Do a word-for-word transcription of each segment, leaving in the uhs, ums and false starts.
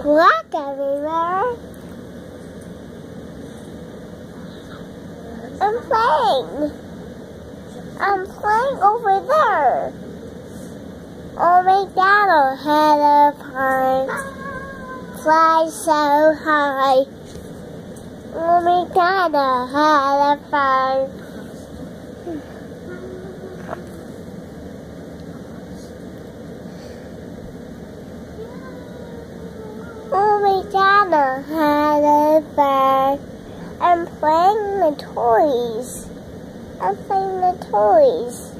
black everywhere. I'm playing. I'm playing over there. Oh, McDonald had a farm. Fly so high. Oh, McDonald had a farm. Oh, McDonald had a farm. I'm playing the toys. I'm playing the toys.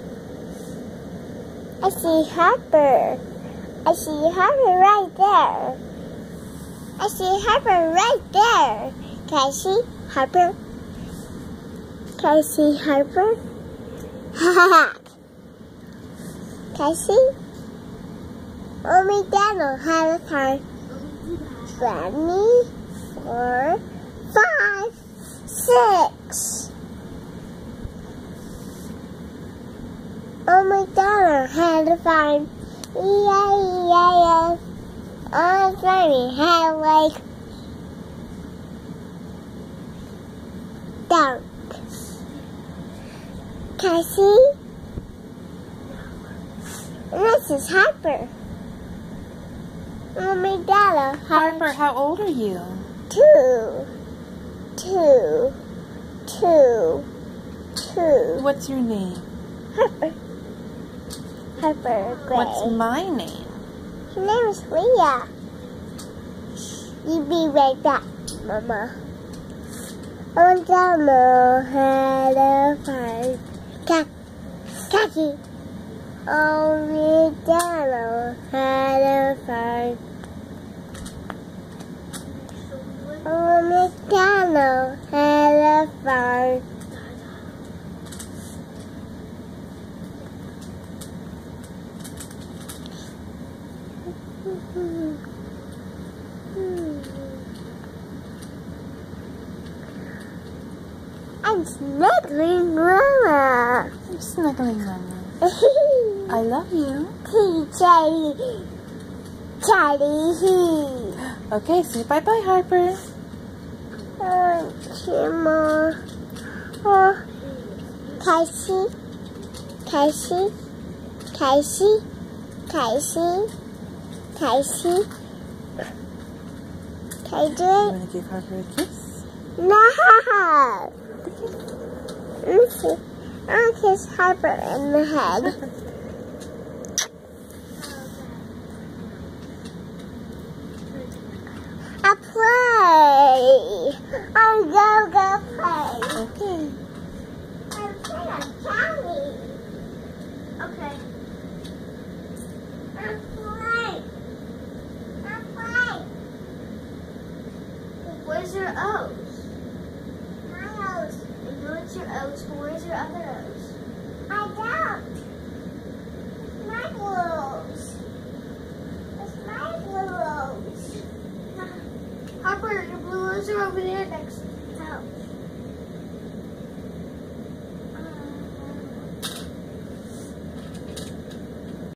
I see Harper. I see Harper right there. I see Harper right there. Can I see Harper? Can I see Harper? Can I see? Oh, McDonald had a farm. Twenty, four, five, six. Oh, McDonald had a farm. E I E I S. On the farm he had a lake. Down. Can I see? And this is Harper. Oh, McDonald. Harper, how old are you? Two. Two. Two. Two. What's your name? Harper. Harper Gray. What's my name? Her name is Leah. You be right back, Mama. Oh, McDonald had a farm. Cat. Catchy. Oh, McDonald had a farm. Oh, McDonald had a farm. I'm snuggling Mama. I'm snuggling Mama. I love you. Charlie. Charlie. Okay, say bye-bye, Harper. Oh, Chima. Oh, Casey. Casey. Casey. Casey. Casey. Can I do You it? want to give Harper a kiss? No! Let me see. I want to kiss Harper in the head. I play. I go go play. Okay. I'm playing on Callie. Okay. I'm playing. I'm playing. Where's your O's? My O's. And what's your O's? Where's your other O's? I don't. My blues. It's my blues. Harper, your blue O's are over there next to